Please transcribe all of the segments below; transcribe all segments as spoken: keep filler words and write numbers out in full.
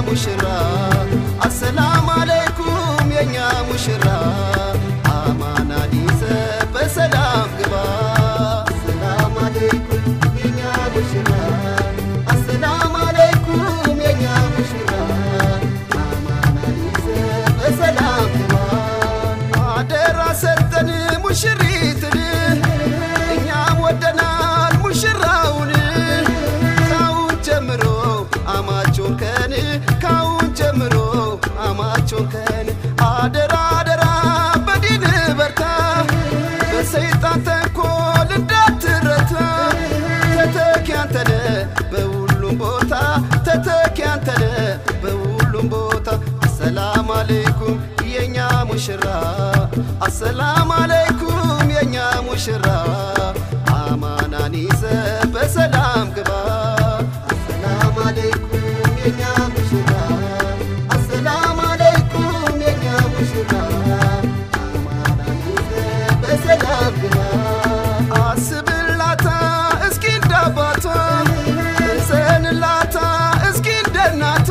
ሙሽራ አሰላሙ አለይኩም የኛ ሙሽራ አማና ዲሰ በሰላም ግባ አሰላሙ አለይኩም የኛ ሙሽራ አሰላሙ አለይኩም የኛ ሙሽራ አማና ዲሰ በሰላም ግባ አደራ ሰጠን ሙሽሪትን እኛም ወደናል ሙሽራውን ካሁን ጀምሮ አማቾን ከን ካሁን ጀምሮ አማቾን ከን አደራ አደራ በዲን በርታ በሰይጣን ተንኮል እንዳትረታ ተተኪ አንተነ በሁሉም ቦታ ተተኪ አንተነ በሁሉም ቦታ አሰላሙ አለይኩም የኛ ሙሽራ አሰላሙ አለይኩም የኛ ሙሽራ አማናን ይዘ በሰላም ግባ አሰላሙ አለይኩም የኛ ሙሽራ አሰላሙ አለይኩም የኛ ሙሽራ አማናን ይዘ በሰላም ግባ አስብላታ እስኪ እንዳባቷ እንሰንላታ እስኪ እንደናቷ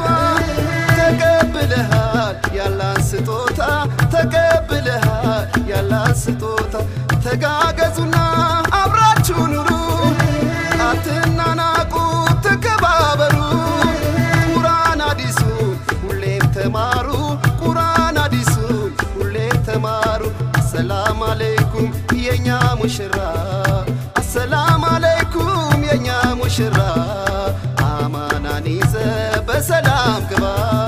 ተቀብለሃል ያላን ስጦታ ተቀብለሃል ያላን ስጦታ ተጋገዙና አብራችሁ ኑሩ አትናናቁ ተከባበሩ ቁርአን ሐዲሱን ሁሌም ተማሩ ቁርአን ሐዲሱን ሁሌም ተማሩ አሰላሙ አለይኩም የኛ ሙሽራ አሰላሙ አለይኩም የኛ ሙሽራ አማናን ይዘ በሰላም ግባ